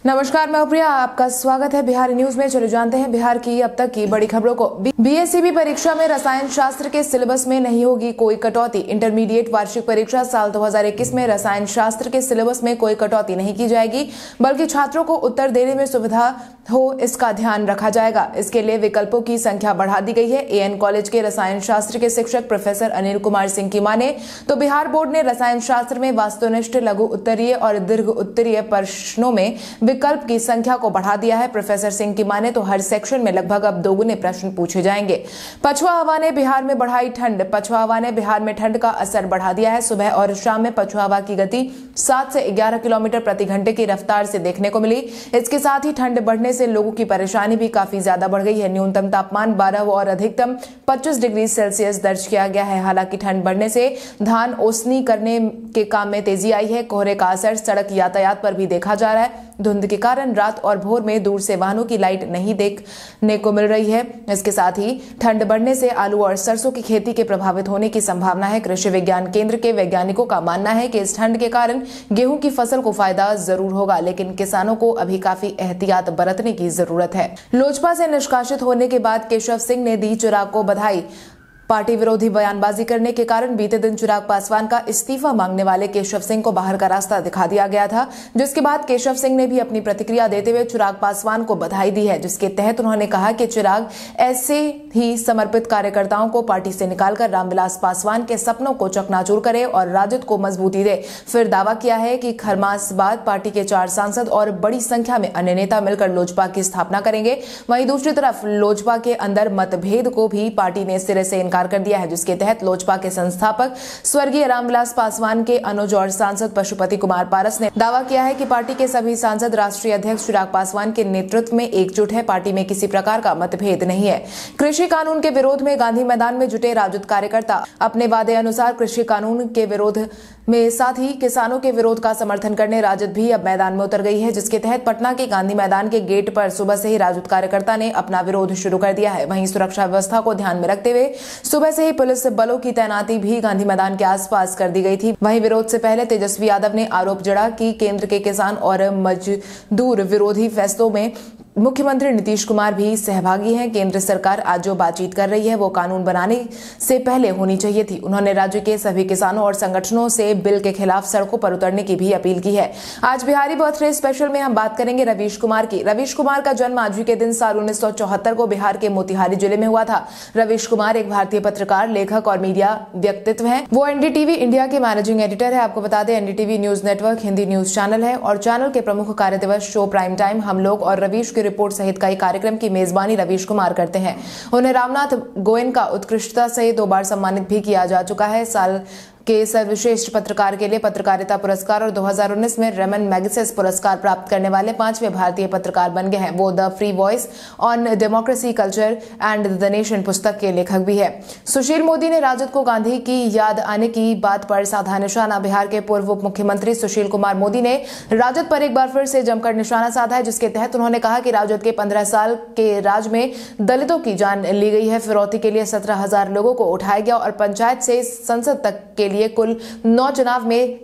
नमस्कार, मैं प्रिया, आपका स्वागत है बिहारी न्यूज में। चलो जानते हैं बिहार की अब तक की बड़ी खबरों को। बीएससीबी परीक्षा में रसायन शास्त्र के सिलेबस में नहीं होगी कोई कटौती। इंटरमीडिएट वार्षिक परीक्षा साल 2021 में रसायन शास्त्र के सिलेबस में कोई कटौती नहीं की जाएगी, बल्कि छात्रों को उत्तर देने में सुविधा हो इसका ध्यान रखा जाएगा। इसके लिए विकल्पों की संख्या बढ़ा दी गई है। एएन कॉलेज के रसायन शास्त्र के शिक्षक प्रोफेसर अनिल कुमार सिंह की माने तो बिहार बोर्ड ने रसायन शास्त्र में वास्तुनिष्ठ, लघु उत्तरीय और दीर्घ उत्तरीय प्रश्नों में विकल्प की संख्या को बढ़ा दिया है। प्रोफेसर सिंह की माने तो हर सेक्शन में लगभग अब दोगुने प्रश्न पूछे जाएंगे। पछुआ हवा ने बिहार में बढ़ाई ठंड। पछुआ हवा ने बिहार में ठंड का असर बढ़ा दिया है। सुबह और शाम में पछुआ हवा की गति 7 से 11 किलोमीटर प्रति घंटे की रफ्तार से देखने को मिली। इसके साथ ही ठंड बढ़ने से लोगों की परेशानी भी काफी ज्यादा बढ़ गई है। न्यूनतम तापमान 12 और अधिकतम 25 डिग्री सेल्सियस दर्ज किया गया है। हालांकि ठंड बढ़ने से धान ओसनी करने के काम में तेजी आई है। कोहरे का असर सड़क यातायात पर भी देखा जा रहा है। धुंध के कारण रात और भोर में दूर से वाहनों की लाइट नहीं देखने को मिल रही है। इसके साथ ही ठंड बढ़ने से आलू और सरसों की खेती के प्रभावित होने की संभावना है। कृषि विज्ञान केंद्र के वैज्ञानिकों का मानना है कि इस ठंड के कारण गेहूं की फसल को फायदा जरूर होगा, लेकिन किसानों को अभी काफी एहतियात बरतने की जरूरत है। लोजपा से निष्कासित होने के बाद केशव सिंह ने दी चिराग को बधाई। पार्टी विरोधी बयानबाजी करने के कारण बीते दिन चिराग पासवान का इस्तीफा मांगने वाले केशव सिंह को बाहर का रास्ता दिखा दिया गया था, जिसके बाद केशव सिंह ने भी अपनी प्रतिक्रिया देते हुए चिराग पासवान को बधाई दी है, जिसके तहत उन्होंने कहा कि चिराग ऐसे ही समर्पित कार्यकर्ताओं को पार्टी से निकालकर रामविलास पासवान के सपनों को चकनाचूर करे और राजद को मजबूती दे। फिर दावा किया है कि खरमास बाद पार्टी के 4 सांसद और बड़ी संख्या में अन्य नेता मिलकर लोजपा की स्थापना करेंगे। वहीं दूसरी तरफ लोजपा के अंदर मतभेद को भी पार्टी ने सिरे से कर दिया है, जिसके तहत लोजपा के संस्थापक स्वर्गीय रामविलास पासवान के अनुज और सांसद पशुपति कुमार पारस ने दावा किया है कि पार्टी के सभी सांसद राष्ट्रीय अध्यक्ष चिराग पासवान के नेतृत्व में एकजुट है। पार्टी में किसी प्रकार का मतभेद नहीं है। कृषि कानून के विरोध में गांधी मैदान में जुटे राजद कार्यकर्ता अपने वादे अनुसार कृषि कानून के विरोध में साथ ही किसानों के विरोध का समर्थन करने राजद भी अब मैदान में उतर गई है, जिसके तहत पटना के गांधी मैदान के गेट पर सुबह से ही राजद कार्यकर्ता ने अपना विरोध शुरू कर दिया है। वहीं सुरक्षा व्यवस्था को ध्यान में रखते हुए सुबह से ही पुलिस बलों की तैनाती भी गांधी मैदान के आसपास कर दी गई थी। वहीं विरोध से पहले तेजस्वी यादव ने आरोप जड़ा कि केंद्र के किसान और मजदूर विरोधी फैसलों में मुख्यमंत्री नीतीश कुमार भी सहभागी हैं। केंद्र सरकार आज जो बातचीत कर रही है वो कानून बनाने से पहले होनी चाहिए थी। उन्होंने राज्य के सभी किसानों और संगठनों से बिल के खिलाफ सड़कों पर उतरने की भी अपील की है। आज बिहारी बर्थडे स्पेशल में हम बात करेंगे रवीश कुमार की। रवीश कुमार का जन्म आज ही के दिन साल 1974 को बिहार के मोतिहारी जिले में हुआ था। रवीश कुमार एक भारतीय पत्रकार, लेखक और मीडिया व्यक्तित्व है। वो एनडीटीवी इंडिया के मैनेजिंग एडिटर है। आपको बता दें, NDTV news network Hindi news channel है और चैनल के प्रमुख कार्यदिवस शो प्राइम टाइम, हम लोग और रवीश की रिपोर्ट सहित कई कार्यक्रम की मेजबानी रवीश कुमार करते हैं। उन्हें रामनाथ गोयनका उत्कृष्टता से 2 बार सम्मानित भी किया जा चुका है। साल के सर्वश्रेष्ठ पत्रकार के लिए पत्रकारिता पुरस्कार और 2019 में रेमन मैगसेस पुरस्कार प्राप्त करने वाले 5वें भारतीय पत्रकार बन गए हैं। वो the free voice on democracy, culture and the nation पुस्तक के लेखक भी है। सुशील मोदी ने राजद को गांधी की याद आने की बात पर साधा निशाना। बिहार के पूर्व उप मुख्यमंत्री सुशील कुमार मोदी ने राजद पर एक बार फिर से जमकर निशाना साधा है, जिसके तहत उन्होंने कहा कि राजद के 15 साल के राज में दलितों की जान ली गई है। फिरौती के लिए 17,000 लोगों को उठाया गया और पंचायत से संसद तक के लिए कुल 9 चुनाव में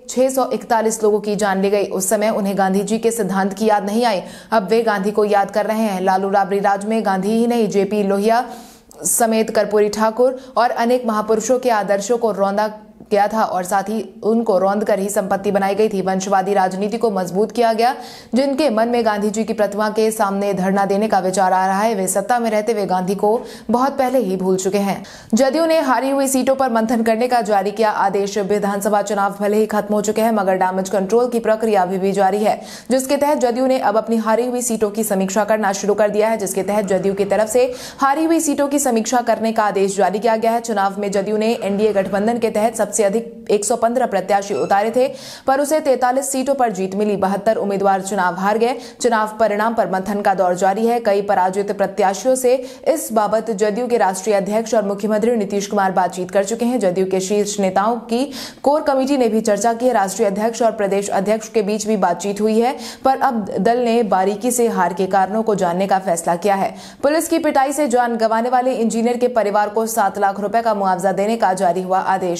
641 लोगों की जान ली गई। उस समय उन्हें गांधी जी के सिद्धांत की याद नहीं आई, अब वे गांधी को याद कर रहे हैं। लालू राबड़ी राज में गांधी ही नहीं, जेपी लोहिया समेत कर्पूरी ठाकुर और अनेक महापुरुषों के आदर्शों को रौंदा गया था और साथ ही उनको रौंद कर ही संपत्ति बनाई गई थी। वंशवादी राजनीति को मजबूत किया गया। जिनके मन में गांधी जी की प्रतिमा के सामने धरना देने का विचार आ रहा है, वे सत्ता में रहते हुए गांधी को बहुत पहले ही भूल चुके हैं। जदयू ने हारी हुई सीटों पर मंथन करने का जारी किया आदेश। विधानसभा चुनाव भले ही खत्म हो चुके हैं, मगर डैमेज कंट्रोल की प्रक्रिया अभी भी जारी है, जिसके तहत जदयू ने अब अपनी हारी हुई सीटों की समीक्षा करना शुरू कर दिया है। जिसके तहत जदयू की तरफ से हारी हुई सीटों की समीक्षा करने का आदेश जारी किया गया है। चुनाव में जदयू ने एनडीए गठबंधन के तहत सबसे अधिक 115 प्रत्याशी उतारे थे, पर उसे 43 सीटों पर जीत मिली। 72 उम्मीदवार चुनाव हार गए। चुनाव परिणाम पर मंथन का दौर जारी है। कई पराजित प्रत्याशियों से इस बाबत जदयू के राष्ट्रीय अध्यक्ष और मुख्यमंत्री नीतीश कुमार बातचीत कर चुके हैं। जदयू के शीर्ष नेताओं की कोर कमेटी ने भी चर्चा की है। राष्ट्रीय अध्यक्ष और प्रदेश अध्यक्ष के बीच भी बातचीत हुई है, पर अब दल ने बारीकी से हार के कारणों को जानने का फैसला किया है। पुलिस की पिटाई से जान गंवाने वाले इंजीनियर के परिवार को 7 लाख रुपए का मुआवजा देने का जारी हुआ आदेश। बिहार के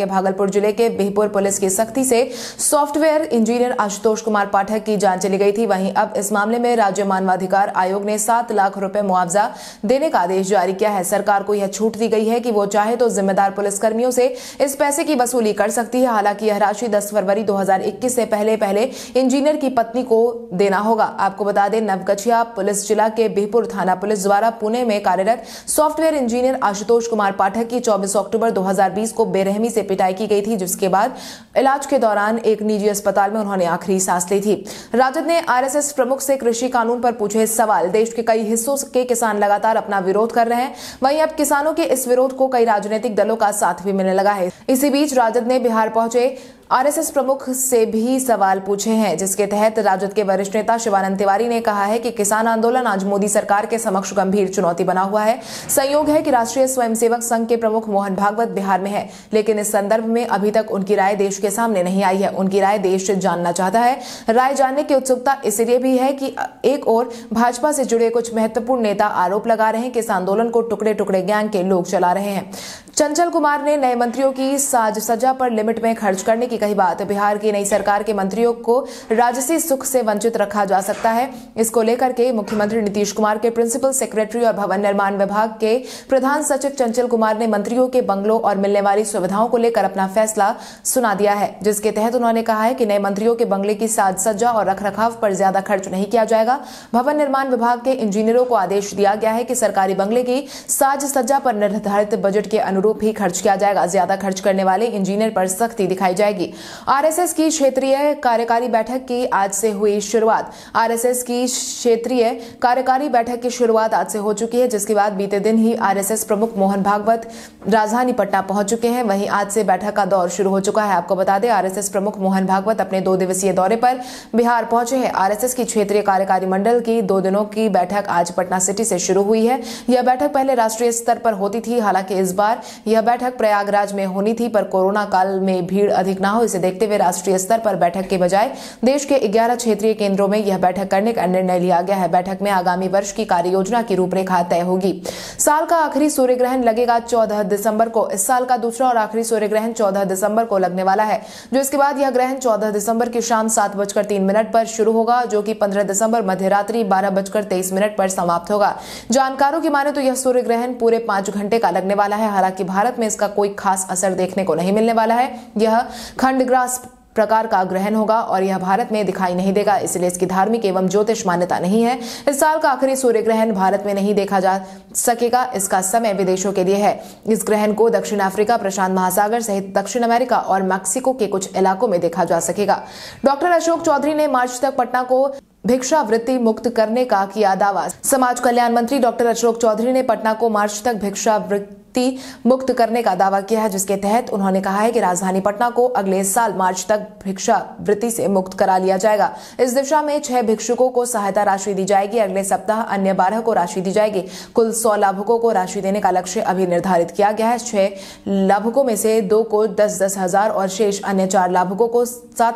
के भागलपुर जिले के बिहपुर पुलिस की सख्ती से सॉफ्टवेयर इंजीनियर आशुतोष कुमार पाठक की जान चली गई थी। वहीं अब इस मामले में राज्य मानवाधिकार आयोग ने 7 लाख रुपए मुआवजा देने का आदेश जारी किया है। सरकार को यह छूट दी गई है कि वो चाहे तो जिम्मेदार पुलिसकर्मियों से इस पैसे की वसूली कर सकती है। हालांकि यह राशि 10 फरवरी 2021 से पहले इंजीनियर की पत्नी को देना होगा। आपको बता दें, नवगछिया पुलिस जिला के बिहपुर थाना पुलिस द्वारा पुणे में कार्यरत सॉफ्टवेयर इंजीनियर आशुतोष कुमार पाठक की 24 अक्टूबर 2020 को बेरहमी से पिटाई की गई थी, जिसके बाद इलाज के दौरान एक निजी अस्पताल में उन्होंने आखिरी सांस ली थी। राजद ने आरएसएस प्रमुख से कृषि कानून पर पूछे सवाल। देश के कई हिस्सों के किसान लगातार अपना विरोध कर रहे हैं। वहीं अब किसानों के इस विरोध को कई राजनीतिक दलों का साथ भी मिलने लगा है। इसी बीच राजद ने बिहार पहुंचे आरएसएस प्रमुख से भी सवाल पूछे हैं, जिसके तहत राजद के वरिष्ठ नेता शिवानंद तिवारी ने कहा है कि किसान आंदोलन आज मोदी सरकार के समक्ष गंभीर चुनौती बना हुआ है। संयोग है कि राष्ट्रीय स्वयंसेवक संघ के प्रमुख मोहन भागवत बिहार में है, लेकिन इस संदर्भ में अभी तक उनकी राय देश के सामने नहीं आई है। उनकी राय देश जानना चाहता है। राय जानने की उत्सुकता इसलिए भी है कि एक और भाजपा से जुड़े कुछ महत्वपूर्ण नेता आरोप लगा रहे हैं कि इस आंदोलन को टुकड़े टुकड़े गैंग के लोग चला रहे हैं। चंचल कुमार ने नए मंत्रियों की साज सज्जा पर लिमिट में खर्च करने की कही बात। बिहार की नई सरकार के मंत्रियों को राजसी सुख से वंचित रखा जा सकता है। इसको लेकर के मुख्यमंत्री नीतीश कुमार के प्रिंसिपल सेक्रेटरी और भवन निर्माण विभाग के प्रधान सचिव चंचल कुमार ने मंत्रियों के बंगलों और मिलने वाली सुविधाओं को लेकर अपना फैसला सुना दिया है, जिसके तहत उन्होंने कहा है कि नए मंत्रियों के बंगले की साज सज्जा और रखरखाव पर ज्यादा खर्च नहीं किया जाएगा। भवन निर्माण विभाग के इंजीनियरों को आदेश दिया गया है कि सरकारी बंगले की साज सज्जा पर निर्धारित बजट के अनुरूप ही खर्च किया जाएगा। ज्यादा खर्च करने वाले इंजीनियर पर सख्ती दिखाई जाएगी। आरएसएस की क्षेत्रीय कार्यकारी बैठक की आज से हुई शुरुआत। आरएसएस की क्षेत्रीय कार्यकारी बैठक की शुरुआत आज से हो चुकी है, जिसके बाद बीते दिन ही आरएसएस प्रमुख मोहन भागवत राजधानी पटना पहुंच चुके हैं। वहीं आज से बैठक का दौर शुरू हो चुका है। आपको बता दें, आरएसएस प्रमुख मोहन भागवत अपने 2 दिवसीय दौरे पर बिहार पहुंचे हैं। आरएसएस की क्षेत्रीय कार्यकारी मंडल की 2 दिनों की बैठक आज पटना सिटी से शुरू हुई है। यह बैठक पहले राष्ट्रीय स्तर पर होती थी। हालांकि इस बार यह बैठक प्रयागराज में होनी थी, पर कोरोना काल में भीड़ अधिक न हो, इसे देखते हुए राष्ट्रीय स्तर पर बैठक के बजाय देश के 11 क्षेत्रीय केंद्रों में यह बैठक करने का निर्णय लिया गया है। बैठक में आगामी वर्ष की कार्य योजना की रूपरेखा तय होगी। साल का आखिरी सूर्य ग्रहण लगेगा 14 दिसंबर को। इस साल का दूसरा और आखिरी सूर्य ग्रहण 14 दिसंबर को लगने वाला है, जो इसके बाद यह ग्रहण 14 दिसंबर की शाम 7:03 पर शुरू होगा, जो कि 15 दिसंबर मध्यरात्रि 12:23 पर समाप्त होगा। जानकारों की माने तो यह सूर्य ग्रहण पूरे 5 घंटे का लगने वाला है। हालांकि भारत में इसका कोई खास असर देखने को नहीं मिलने वाला है। यह खंडग्रास प्रकार का ग्रहण होगा और यह भारत में दिखाई नहीं देगा, इसलिए इसकी धार्मिक एवं ज्योतिष मान्यता नहीं है। इस साल का आखिरी सूर्य ग्रहण भारत में नहीं देखा जा सकेगा। इसका समय विदेशों के लिए है। इस ग्रहण को दक्षिण अफ्रीका, प्रशांत महासागर सहित दक्षिण अमेरिका और मैक्सिको के कुछ इलाकों में देखा जा सकेगा। डॉक्टर अशोक चौधरी ने मार्च तक पटना को भिक्षावृत्ति मुक्त करने का किया दावा। समाज कल्याण मंत्री डॉक्टर अशोक चौधरी ने पटना को मार्च तक भिक्षावृत्ति मुक्त करने का दावा किया है, जिसके तहत उन्होंने कहा है कि राजधानी पटना को अगले साल मार्च तक भिक्षावृत्ति से मुक्त करा लिया जाएगा। इस दिशा में 6 भिक्षुकों को सहायता राशि दी जाएगी। अगले सप्ताह अन्य 12 को राशि दी जाएगी। कुल 100 लाभुकों को राशि देने का लक्ष्य अभी निर्धारित किया गया है। 6 लाभुकों में से 2 को 10-10 हजार और शेष अन्य 4 लाभुकों को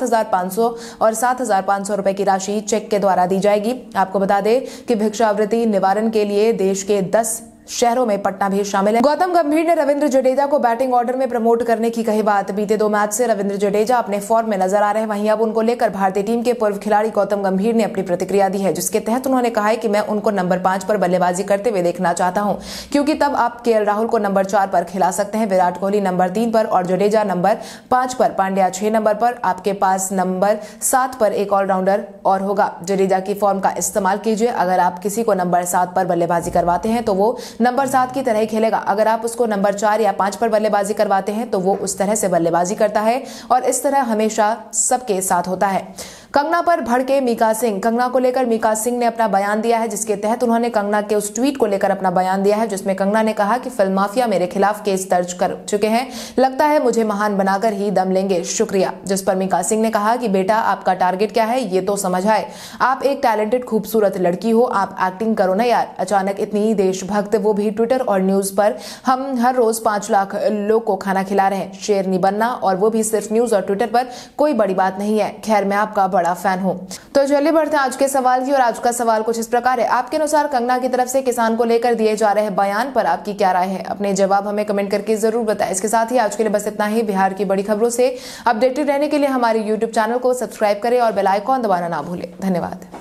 7,500 और 7,500 रुपए की राशि चेक के द्वारा दी जाएगी। आपको बता दें कि भिक्षावृत्ति निवारण के लिए देश के 10 शहरों में पटना भी शामिल है। गौतम गंभीर ने रविंद्र जडेजा को बैटिंग ऑर्डर में प्रमोट करने की कही बात। बीते 2 मैच से रविंद्र जडेजा अपने फॉर्म में नजर आ रहे हैं। वहीं अब उनको लेकर भारतीय टीम के पूर्व खिलाड़ी गौतम गंभीर ने अपनी प्रतिक्रिया दी है, जिसके तहत उन्होंने कहा है कि मैं उनको नंबर 5 पर बल्लेबाजी करते हुए देखना चाहता हूं, क्योंकि तब आप केएल राहुल को नंबर 4 पर खिला सकते हैं, विराट कोहली नंबर 3 पर और जडेजा नंबर 5 पर, पांड्या 6 नंबर पर। आपके पास नंबर 7 पर एक ऑलराउंडर और होगा। जडेजा की फॉर्म का इस्तेमाल कीजिए। अगर आप किसी को नंबर 7 पर बल्लेबाजी करवाते हैं तो वो नंबर 7 की तरह खेलेगा। अगर आप उसको नंबर 4 या 5 पर बल्लेबाजी करवाते हैं तो वो उस तरह से बल्लेबाजी करता है और इस तरह हमेशा सबके साथ होता है। कंगना पर भड़के मीका सिंह। कंगना को लेकर मीका सिंह ने अपना बयान दिया है, जिसके तहत उन्होंने कंगना के उस ट्वीट को लेकर अपना बयान दिया है, जिसमें कंगना ने कहा कि फिल्म माफिया मेरे खिलाफ केस दर्ज कर चुके हैं, लगता है मुझे महान बनाकर ही दम लेंगे, शुक्रिया। जिस पर मीका सिंह ने कहा कि बेटा आपका टारगेट क्या है ये तो समझ आए। आप एक टैलेंटेड खूबसूरत लड़की हो, आप एक्टिंग करो ना यार। अचानक इतनी देशभक्त, वो भी ट्विटर और न्यूज पर। हम हर रोज 5 लाख लोग को खाना खिला रहे हैं। शेर नहीं बनना, और वो भी सिर्फ न्यूज और ट्विटर पर, कोई बड़ी बात नहीं है। खैर, मैं आपका बड़ा फैन हूँ। तो चलिए बढ़ते हैं आज के सवाल की, और आज का सवाल कुछ इस प्रकार है। आपके अनुसार कंगना की तरफ से किसान को लेकर दिए जा रहे बयान पर आपकी क्या राय है? अपने जवाब हमें कमेंट करके जरूर बताएं। इसके साथ ही आज के लिए बस इतना ही। बिहार की बड़ी खबरों से अपडेटेड रहने के लिए हमारे YouTube चैनल को सब्सक्राइब करें और बेल आइकॉन दबाना ना भूलें। धन्यवाद।